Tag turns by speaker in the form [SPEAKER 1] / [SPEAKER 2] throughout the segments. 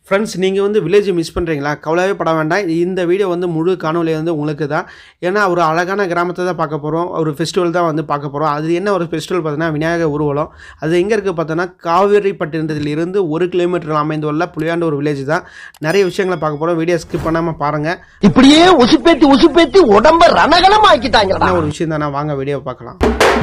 [SPEAKER 1] Friends, நீங்கள் வந்து village miss பண்ணுறீங்களா? கவலையே பட வேண்டாம். இந்த வீடியோ வந்து முழு காணொலி வந்து உங்களுக்கு தான். ஏன்னா ஒரு அழகான கிராமத்தை தான் பார்க்க போகிறோம். ஒரு ஃபெஸ்டிவல் தான் வந்து பார்க்க போகிறோம். அது என்ன ஒரு ஃபெஸ்டிவல் பார்த்தீங்கன்னா, விநாயகர் ஊர்வலம். அது எங்கே இருக்குது பார்த்தோன்னா, காவேரிப்பட்டினத்திலிருந்து 1 கிலோமீட்டர் அமைந்துள்ள புளியாண்டூர் வில்லேஜ் தான். நிறைய விஷயங்களை பார்க்க போகிறோம். வீடியோ ஸ்கிப் பண்ணாமல் பாருங்கள்.
[SPEAKER 2] இப்படியே உசுப்பேத்தி உடம்ப ரணகலம் ஆக்கிட்டாங்க.
[SPEAKER 1] ஒரு விஷயம் தானே, வாங்க வீடியோ பார்க்கலாம்.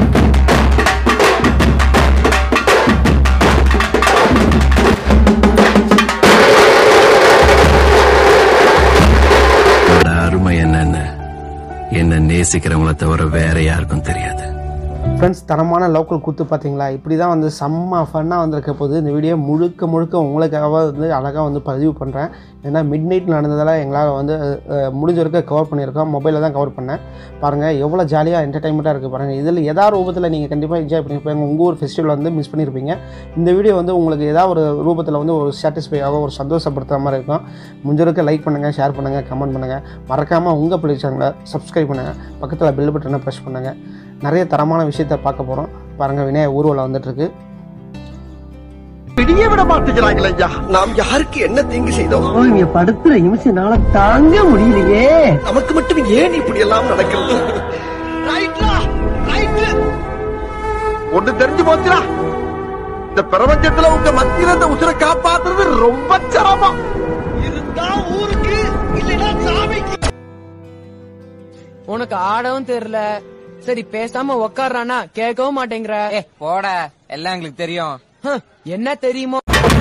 [SPEAKER 3] அருமை என்ன நேசிக்கிறவங்களை தவிர வேற யாருக்கும் தெரியாது.
[SPEAKER 1] ஃப்ரெண்ட்ஸ், தரமான லோக்கல் கூத்து பார்த்தீங்களா? இப்படி தான் வந்து செம்ம ஃபன்னாக வந்திருக்க போது. இந்த வீடியோ முழுக்க உங்களுக்காக வந்து அழகாக வந்து பதிவு பண்ணுறேன். ஏன்னா மிட் நைட்டில் நடந்ததெல்லாம் எங்களால் வந்து முடிஞ்ச வரைக்கும் கவர் பண்ணியிருக்கோம். மொபைலில் தான் கவர் பண்ணேன். பாருங்கள் எவ்வளோ ஜாலியாக என்டர்டைன்மெண்ட்டாக இருக்குது பாருங்கள். இதில் ஏதாவது ரூபத்தில் நீங்கள் கண்டிப்பாக என்ஜாய் பண்ணியிருப்பீங்க. உங்கள் ஊர் ஃபெஸ்டிவல் வந்து மிஸ் பண்ணியிருப்பீங்க. இந்த வீடியோ வந்து உங்களுக்கு ஏதாவது ஒரு ரூபத்தில் வந்து ஒரு சாட்டிஸ்ஃபையாக ஒரு சந்தோஷப்படுத்துகிற மாதிரி இருக்கும். முடிஞ்ச வரைக்கும் லைக் பண்ணுங்கள், ஷேர் பண்ணுங்கள், கமெண்ட் பண்ணுங்கள். மறக்காமல் உங்கள் பிள்ளை சேனலை சப்ஸ்கிரைப் பண்ணுங்கள். பக்கத்தில் பெல் பட்டனை ப்ரெஸ் பண்ணுங்கள். நிறைய தரமான விஷயத்தை பார்க்க போகிறோம். பாருங்கள், விநாயகர் ஊர்வலம் வந்துட்டுருக்கு.
[SPEAKER 2] பிடியே விட மாட்டேங்கிறாங்களே ஐயா. நாம் யாருக்கு என்ன தீங்கு செய்தோம்? நீங்க படுத்துற நிமிஷம்னால தாங்க முடியலையே. நமக்கு மட்டும் ஏன் இப்படி எல்லாம் நடக்கிறது? ஒன்று தெரிஞ்சு போச்சுடா, இந்த பிரபஞ்சத்துல உங்க மத்தியில இந்த உசுரை காப்பாத்துறது ரொம்ப சிரமம். இருந்தா ஊருக்கு இல்லைன்னா சாமிக்கு.
[SPEAKER 4] உனக்கு ஆடவும் தெரியல, சரி பேசாம உக்காடுறானா கேட்கவும் மாட்டேங்கிற.
[SPEAKER 5] போட, எல்லாம் எங்களுக்கு தெரியும்.
[SPEAKER 4] என்ன தெரியுமோ?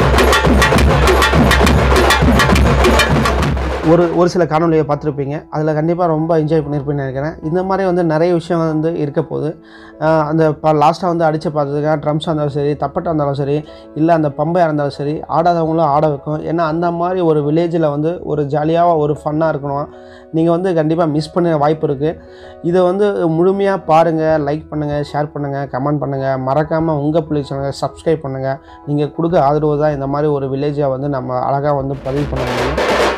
[SPEAKER 1] ஒரு சில காணொலியை பார்த்துருப்பீங்க. அதில் கண்டிப்பாக ரொம்ப என்ஜாய் பண்ணியிருப்பேன்னு நினைக்கிறேன். இந்த மாதிரி வந்து நிறைய விஷயம் வந்து இருக்க போகுது. அந்த லாஸ்ட்டாக வந்து அடித்து பார்த்ததுக்காக ட்ரம்ஸாக இருந்தாலும் சரி, தப்பட்டாக இருந்தாலும் சரி, இல்லை அந்த பம்பையாக இருந்தாலும் சரி, ஆடாதவங்களும் ஆட வைக்கும். ஏன்னா அந்த மாதிரி ஒரு வில்லேஜில் வந்து ஒரு ஜாலியாக ஒரு ஃபன்னாக இருக்கணும். நீங்கள் வந்து கண்டிப்பாக மிஸ் பண்ண வாய்ப்பு இருக்குது. இதை வந்து முழுமையாக பாருங்கள், லைக் பண்ணுங்கள், ஷேர் பண்ணுங்கள், கமெண்ட் பண்ணுங்கள். மறக்காமல் உங்கள் பிள்ளை சேனலை சப்ஸ்கிரைப் பண்ணுங்கள். நீங்கள் கொடுக்க ஆதரவு தான் இந்த மாதிரி ஒரு வில்லேஜை வந்து நம்ம அழகாக வந்து பதிவு பண்ண முடியும்.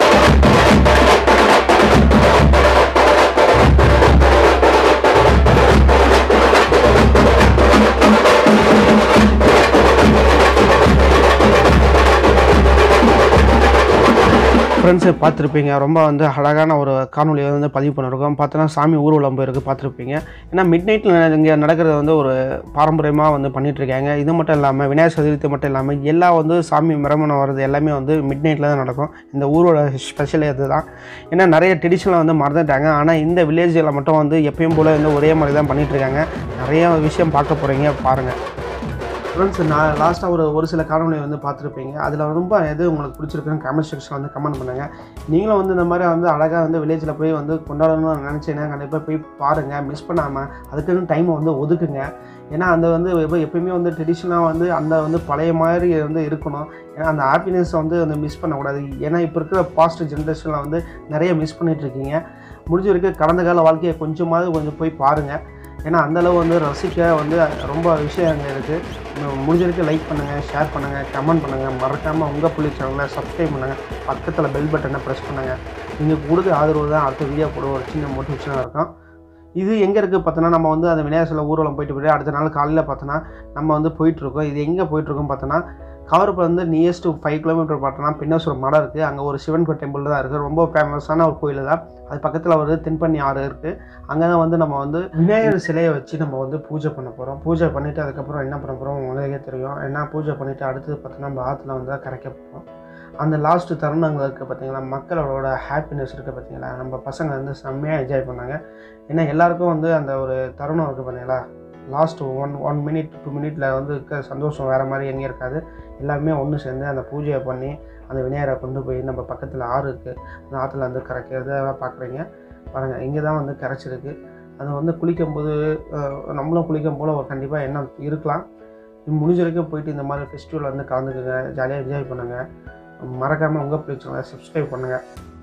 [SPEAKER 1] ஃப்ரெண்ட்ஸை பார்த்துருப்பீங்க. ரொம்ப வந்து அழகான ஒரு காணொலியை வந்து பதிவு பண்ணியிருக்கோம். பார்த்தோன்னா சாமி ஊர்வலம் போயிருக்கு, பார்த்துருப்பீங்க. ஏன்னா மிட் நைட்டில் இங்கே நடக்கிறது வந்து ஒரு பாரம்பரியமாக வந்து பண்ணிகிட்ருக்காங்க. இது மட்டும் இல்லாமல் விநாயகர் சதுர்த்தி மட்டும் இல்லாமல் எல்லா வந்து சாமி மிரமணம் வர்றது எல்லாமே வந்து மிட் நைட்டில் தான் நடக்கும். இந்த ஊரோட ஸ்பெஷலே அது தான். ஏன்னா நிறைய ட்ரெடிஷனலாக வந்து மறந்துட்டாங்க. ஆனால் இந்த வில்லேஜில் மட்டும் வந்து எப்பயும் போல் வந்து ஒரே மாதிரி தான் பண்ணிகிட்ருக்காங்க. நிறைய விஷயம் பார்க்க போகிறீங்க, பாருங்கள். ஃப்ரெண்ட்ஸ், நான் லாஸ்ட்டாக ஒரு சில காணொலியை வந்து பார்த்துருப்பீங்க. அதில் ரொம்ப எது உங்களுக்கு பிடிச்சிருக்குன்னு கமெண்ட் செக்ஷனில் வந்து கமெண்ட் பண்ணுங்கள். நீங்களும் வந்து இந்த மாதிரி வந்து அழகாக வந்து வில்லேஜில் போய் வந்து கொண்டாடணும்னு நினச்சிங்கன்னா கண்டிப்பாக போய் பாருங்கள், மிஸ் பண்ணாமல். அதுக்குன்னு டைமை வந்து ஒதுக்குங்க. ஏன்னா அந்த வந்து எப்பயுமே வந்து ட்ரெடிஷ்னலாக வந்து அந்த வந்து பழைய மாதிரி வந்து இருக்கணும். ஏன்னா அந்த ஹாப்பினஸை வந்து மிஸ் பண்ணக்கூடாது. ஏன்னா இப்போ இருக்கிற பாஸ்ட் ஜென்ரேஷனில் வந்து நிறைய மிஸ் பண்ணிகிட்ருக்கீங்க. முடிஞ்ச வரைக்கும் கடந்த கால வாழ்க்கையை கொஞ்சம் போய் பாருங்கள். ஏன்னா அந்தளவு வந்து ரசிக்க வந்து ரொம்ப விஷயம் அங்கே இருக்குது. முடிஞ்ச வரைக்கும் லைக் பண்ணுங்கள், ஷேர் பண்ணுங்கள், கமெண்ட் பண்ணுங்கள். மறக்காமல் உங்கள் பிள்ளை சேனலை சப்ஸ்கிரைப் பண்ணுங்கள். பக்கத்தில் பெல் பட்டனை ப்ரெஸ் பண்ணுங்கள். நீங்கள் கொடுக்க ஆதரவு தான் அடுத்த வீடியோ கூட ஒரு சின்ன மோட்டிவேஷனாக இருக்கும். இது எங்கே இருக்குது பார்த்தோன்னா, நம்ம வந்து அந்த விநாயகர் ஊர்வலம் போயிட்டு அடுத்த நாள் காலையில் பார்த்தோன்னா நம்ம வந்து போயிட்டுருக்கோம். இது எங்கே போயிட்டுருக்கோம் பார்த்தோன்னா, கவர்ப்பு வந்து நியர்ஸ்ட் 5 கிலோமீட்டர் பார்த்தோன்னா பின்னேஸ்வரம் மடம் இருக்குது. அங்கே ஒரு சிவன் டெம்பிள் தான் இருக்குது. ரொம்ப ஃபேமஸான ஒரு கோயில் தான். அது பக்கத்தில் ஒரு தென்பண்ணி ஆறு இருக்குது. அங்கே தான் வந்து நம்ம வந்து விநாயகர் சிலையை வச்சு நம்ம வந்து பூஜை பண்ண போகிறோம். பூஜை பண்ணிவிட்டு அதுக்கப்புறம் என்ன பண்ண போகிறோம் உங்களுக்கே தெரியும். ஏன்னா பூஜை பண்ணிவிட்டு அடுத்தது பார்த்தோன்னா நம்ம ஆற்றுல வந்து கரைக்க போகிறோம். அந்த லாஸ்ட்டு தருணங்கள் இருக்குது பார்த்தீங்களா, மக்களோட ஹாப்பினஸ் இருக்குது பார்த்தீங்களா. நம்ம பசங்க வந்து செம்மையாக என்ஜாய் பண்ணாங்க. ஏன்னா எல்லாேருக்கும் வந்து அந்த ஒரு தருணம் இருக்குது பார்த்தீங்களா. லாஸ்ட்டு 1 மினிட் 2 மினிட்டில் வந்து இருக்க சந்தோஷம் வேறு மாதிரி எங்கேயும் இருக்காது. எல்லாருமே ஒன்று சேர்ந்து அந்த பூஜையை பண்ணி அந்த விநாயகரை கொண்டு போய் நம்ம பக்கத்தில் ஆறு இருக்குது, அந்த ஆற்றுல வந்து கரைக்கிறத பார்க்குறீங்க. பாருங்கள், இங்கே தான் வந்து கரைச்சிருக்கு. அது வந்து குளிக்கும்போது நம்மளும் குளிக்கும் போல் ஒரு கண்டிப்பாக எண்ணம் இருக்கலாம். முடிஞ்ச வரைக்கும் போயிட்டு இந்த மாதிரி ஃபெஸ்டிவல் வந்து கலந்துக்குங்க, ஜாலியாக என்ஜாய் பண்ணுங்கள். மறக்காமல் உங்கள் பிள்ளை சேனலை சப்ஸ்கிரைப் பண்ணுங்கள்.